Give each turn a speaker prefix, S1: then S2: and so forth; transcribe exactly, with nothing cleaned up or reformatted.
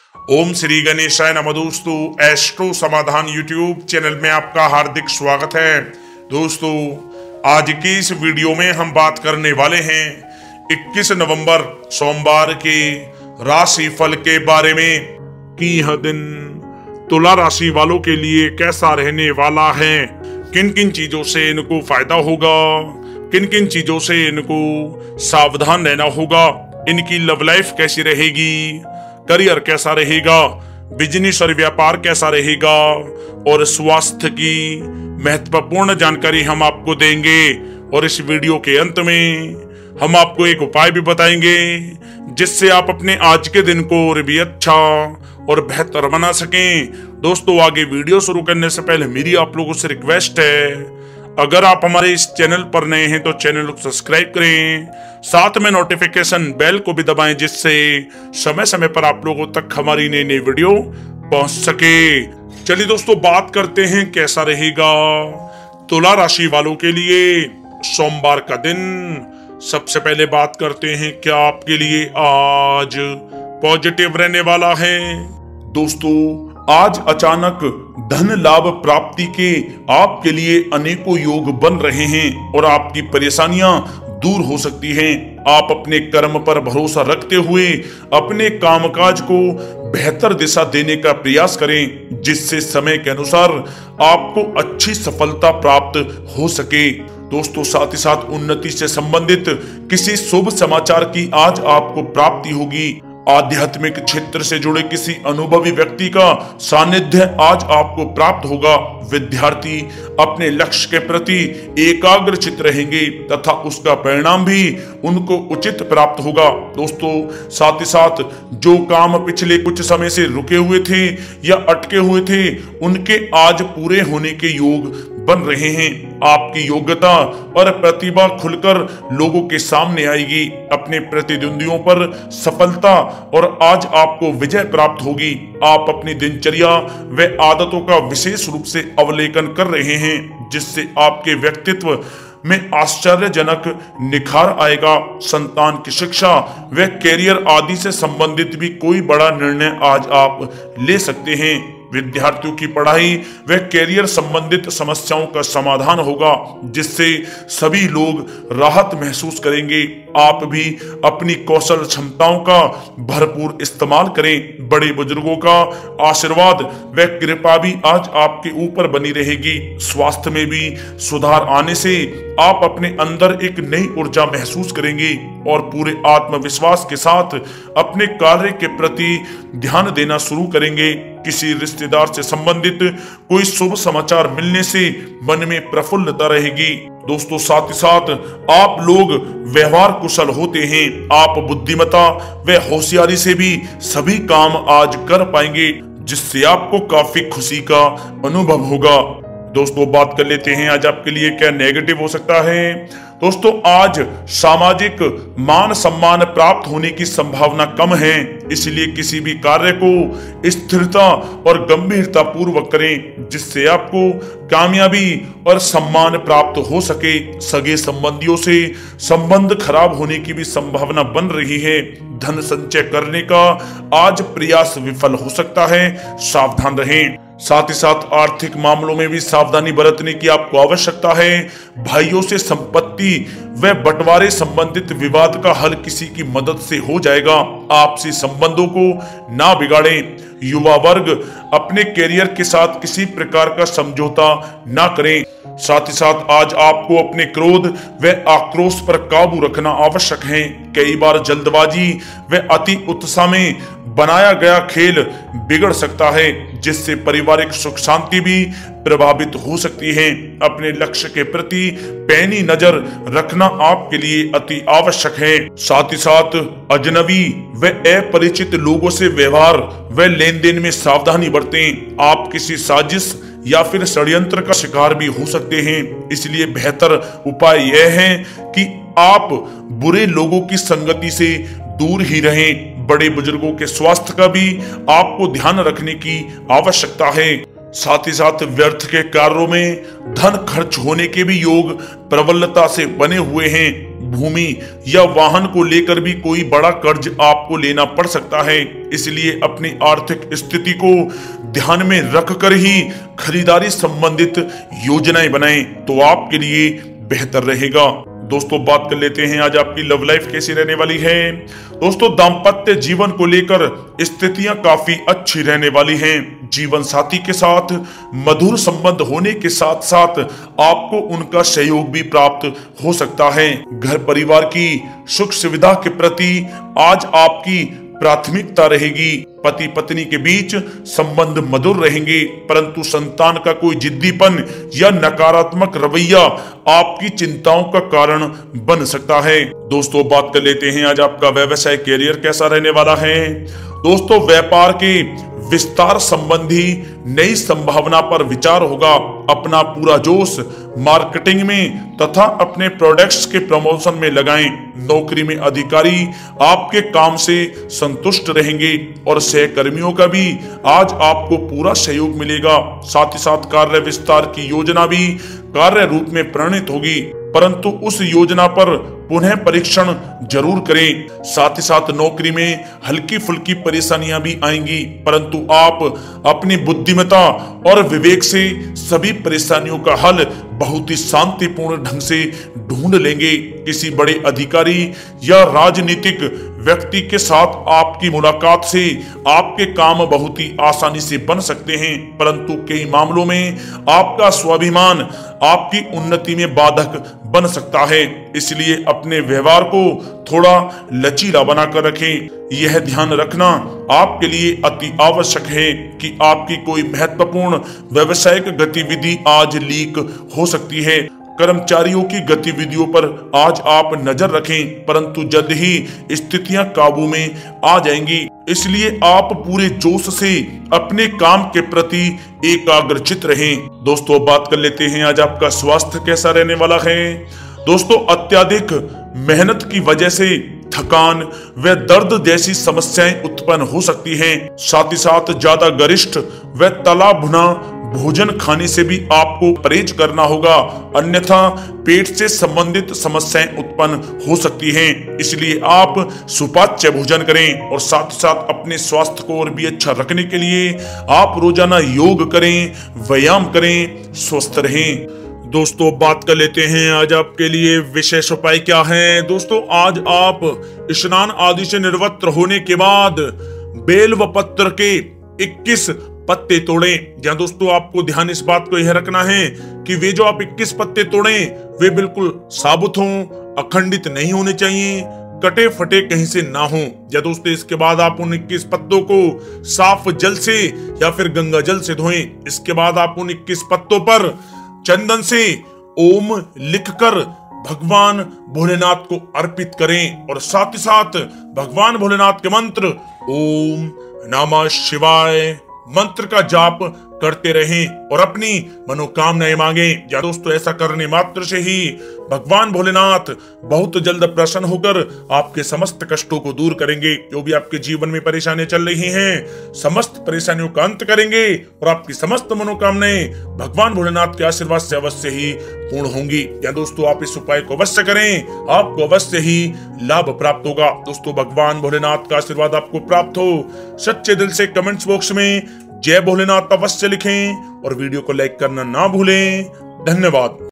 S1: ओम श्री गणेशाय नमः। दोस्तों, एस्ट्रो समाधान यूट्यूब चैनल में आपका हार्दिक स्वागत है। दोस्तों, आज की इस वीडियो में हम बात करने वाले हैं इक्कीस नवंबर सोमवार के राशि फल के बारे में कि यह दिन तुला राशि वालों के लिए कैसा रहने वाला है, किन किन चीजों से इनको फायदा होगा, किन किन चीजों से इनको सावधान रहना होगा, इनकी लव लाइफ कैसी रहेगी, करियर कैसा रहेगा, बिजनेस और व्यापार कैसा रहेगा और स्वास्थ्य की महत्वपूर्ण जानकारी हम आपको देंगे। और इस वीडियो के अंत में हम आपको एक उपाय भी बताएंगे जिससे आप अपने आज के दिन को और भी अच्छा और बेहतर बना सकें। दोस्तों, आगे वीडियो शुरू करने से पहले मेरी आप लोगों से रिक्वेस्ट है, अगर आप हमारे इस चैनल पर नए हैं तो चैनल को सब्सक्राइब करें, साथ में नोटिफिकेशन बेल को भी दबाएं जिससे समय समय पर आप लोगों तक हमारी नई नई वीडियो पहुंच सके। चलिए दोस्तों, बात करते हैं कैसा रहेगा तुला राशि वालों के लिए सोमवार का दिन। सबसे पहले बात करते हैं क्या आपके लिए आज पॉजिटिव रहने वाला है। दोस्तों, आज अचानक धन लाभ प्राप्ति के आपके लिए अनेकों योग बन रहे हैं और आपकी परेशानियां दूर हो सकती हैं। आप अपने कर्म पर भरोसा रखते हुए अपने कामकाज को बेहतर दिशा देने का प्रयास करें जिससे समय के अनुसार आपको अच्छी सफलता प्राप्त हो सके। दोस्तों, साथ ही साथ उन्नति से संबंधित किसी शुभ समाचार की आज आपको प्राप्ति होगी। आध्यात्मिक क्षेत्र से जुड़े किसी अनुभवी व्यक्ति का सानिध्य आज आपको प्राप्त होगा। विद्यार्थी अपने लक्ष्य के प्रति एकाग्रचित रहेंगे तथा उसका परिणाम भी उनको उचित प्राप्त होगा। दोस्तों, साथ ही साथ जो काम पिछले कुछ समय से रुके हुए थे या अटके हुए थे उनके आज पूरे होने के योग बन रहे हैं। आपकी योग्यता और प्रतिभा खुलकर लोगों के सामने आएगी। अपने प्रतिद्वंदियों पर सफलता और आज आपको विजय प्राप्त होगी। आप अपनी दिनचर्या व आदतों का विशेष रूप से अवलोकन कर रहे हैं जिससे आपके व्यक्तित्व में आश्चर्यजनक निखार आएगा। संतान की शिक्षा व कैरियर आदि से संबंधित भी कोई बड़ा निर्णय आज आप ले सकते हैं। विद्यार्थियों की पढ़ाई व कैरियर संबंधित समस्याओं का समाधान होगा जिससे सभी लोग राहत महसूस करेंगे। आप भी अपनी कौशल क्षमताओं का भरपूर इस्तेमाल करें। बड़े बुजुर्गों का आशीर्वाद व कृपा भी आज आपके ऊपर बनी रहेगी। स्वास्थ्य में भी सुधार आने से आप अपने अंदर एक नई ऊर्जा महसूस करेंगे और पूरे आत्मविश्वास के साथ अपने कार्य के प्रति ध्यान देना शुरू करेंगे। किसी रिश्तेदार से संबंधित कोई शुभ समाचार मिलने से मन में प्रफुल्लता रहेगी। दोस्तों, साथ ही साथ आप लोग व्यवहार कुशल होते हैं। आप बुद्धिमत्ता व होशियारी से भी सभी काम आज कर पाएंगे जिससे आपको काफी खुशी का अनुभव होगा। दोस्तों, बात कर लेते हैं आज आपके लिए क्या नेगेटिव हो सकता है। दोस्तों, आज सामाजिक मान सम्मान प्राप्त होने की संभावना कम है, इसलिए किसी भी कार्य को स्थिरता और गंभीरता पूर्वक करें जिससे आपको कामयाबी और सम्मान प्राप्त हो सके। सगे संबंधियों से संबंध खराब होने की भी संभावना बन रही है। धन संचय करने का आज प्रयास विफल हो सकता है, सावधान रहें। साथ ही साथ आर्थिक मामलों में भी सावधानी बरतने की आपको आवश्यकता है। भाइयों से संपत्ति व बंटवारे संबंधित विवाद का हल किसी की मदद से हो जाएगा। आपसी संबंधों को ना बिगाड़ें। युवा वर्ग अपने कैरियर के साथ किसी प्रकार का समझौता ना करें। साथ ही साथ आज आपको अपने क्रोध व आक्रोश पर काबू रखना आवश्यक है। कई बार जल्दबाजी व अति उत्साह में बनाया गया खेल बिगड़ सकता है जिससे पारिवारिक सुख शांति भी प्रभावित हो सकती है। अपने लक्ष्य के प्रति पैनी नजर रखना आपके लिए अति आवश्यक है। साथ ही साथ अजनबी व अपरिचित लोगों से व्यवहार व लेन देन में सावधानी बरतें। आप किसी साजिश या फिर षड्यंत्र का शिकार भी हो सकते हैं, इसलिए बेहतर उपाय यह है कि आप बुरे लोगों की संगति से दूर ही रहें। बड़े बुजुर्गों के स्वास्थ्य का भी आपको ध्यान रखने की आवश्यकता है। साथ ही साथ व्यर्थ के कार्यों में धन खर्च होने के भी योग प्रबलता से बने हुए हैं भूमि या वाहन को लेकर भी कोई बड़ा कर्ज आपको लेना पड़ सकता है। इसलिए अपनी आर्थिक स्थिति को ध्यान में रखकर ही खरीदारी संबंधित योजनाएं बनाएं तो आपके लिए बेहतर रहेगा। दोस्तों बात कर लेते हैं आज आपकी लव लाइफ कैसी रहने वाली है। दोस्तों दाम्पत्य जीवन को लेकर स्थितियां काफी अच्छी रहने वाली हैं। जीवन साथी के साथ मधुर संबंध होने के साथ साथ आपको उनका सहयोग भी प्राप्त हो सकता है। घर परिवार की सुख सुविधा के प्रति आज आपकी प्राथमिकता रहेगी। पति पत्नी के बीच संबंध मधुर रहेंगे, परंतु संतान का कोई जिद्दीपन या नकारात्मक रवैया आपकी चिंताओं का कारण बन सकता है। दोस्तों बात कर लेते हैं आज आपका व्यवसाय कैरियर कैसा रहने वाला है। दोस्तों व्यापार के विस्तार संबंधी नई संभावना पर विचार होगा। अपना पूरा जोश मार्केटिंग में तथा अपने प्रोडक्ट्स के प्रमोशन में लगाएं। नौकरी में अधिकारी आपके काम से संतुष्ट रहेंगे और सहकर्मियों का भी आज आपको पूरा सहयोग मिलेगा। साथ ही साथ कार्य विस्तार की योजना भी कार्य रूप में परिणत होगी, परंतु उस योजना पर पुनः परीक्षण जरूर करें। साथ ही साथ नौकरी में हल्की फुल्की परेशानियां भी आएंगी, परंतु आप अपनी बुद्धिमत्ता और विवेक से सभी परेशानियों का हल बहुत ही शांतिपूर्ण ढंग से ढूंढ लेंगे। किसी बड़े अधिकारी या राजनीतिक व्यक्ति के साथ आपकी मुलाकात से आपके काम बहुत ही आसानी से बन सकते हैं, परंतु कई मामलों में आपका स्वाभिमान आपकी उन्नति में बाधक बन सकता है। इसलिए अपने व्यवहार को थोड़ा लचीला बनाकर रखें। यह ध्यान रखना आपके लिए अति आवश्यक है कि आपकी कोई महत्वपूर्ण व्यावसायिक गतिविधि आज लीक हो सकती है। कर्मचारियों की गतिविधियों पर आज आप नजर रखें, परंतु जल्द ही स्थितियां काबू में आ जाएंगी। इसलिए आप पूरे जोश से अपने काम के प्रति एकाग्रचित रहें। दोस्तों बात कर लेते हैं आज आपका स्वास्थ्य कैसा रहने वाला है। दोस्तों अत्यधिक मेहनत की वजह से थकान व दर्द जैसी समस्याएं उत्पन्न हो सकती हैं। साथ ही साथ ज्यादा गरिष्ठ व तला भुना भोजन खाने से भी आपको परहेज करना होगा, अन्यथा पेट से संबंधित समस्याएं उत्पन्न हो सकती हैं। इसलिए आप सुपाच्य भोजन करें और साथ साथ अपने स्वास्थ्य को और भी अच्छा रखने के लिए आप रोजाना योग करें, व्यायाम करें, स्वस्थ रहें। दोस्तों बात कर लेते हैं आज आपके लिए विशेष उपाय क्या है। दोस्तों आज आप स्नान आदि से निवृत्त होने के बाद बेल व पत्र के इक्कीस पत्ते तोड़ें। जहां दोस्तों आपको ध्यान इस बात को यह रखना है कि वे जो आप इक्कीस पत्ते तोड़ें वे बिल्कुल साबुत हों, अखंडित नहीं होने चाहिए, कटे फटे कहीं से ना हो। या दोस्तों इसके बाद आप उन इक्कीस पत्तों को साफ जल से या फिर गंगा जल से धोएं। इसके बाद आप उन इक्कीस पत्तों पर चंदन से ओम लिखकर भगवान भोलेनाथ को अर्पित करें और साथ ही साथ भगवान भोलेनाथ के मंत्र ओम नमः शिवाय मंत्र का जाप करते रहें और अपनी मनोकामनाएं मांगें। या दोस्तों ऐसा करने मात्र से ही भगवान भोलेनाथ बहुत जल्द प्रसन्न होकर आपके समस्त कष्टों को दूर करेंगे। जो भी आपके जीवन में परेशानियां चल रही हैं, समस्त परेशानियों का अंत करेंगे और आपकी समस्त मनोकामनाएं भगवान भोलेनाथ के आशीर्वाद से अवश्य ही पूर्ण होंगी। या दोस्तों आप इस उपाय को अवश्य करें, आपको अवश्य ही लाभ प्राप्त होगा। दोस्तों भगवान भोलेनाथ का आशीर्वाद आपको प्राप्त हो। सच्चे दिल से कमेंट्स बॉक्स में जय भोलेनाथ अवश्य लिखें और वीडियो को लाइक करना ना भूलें। धन्यवाद।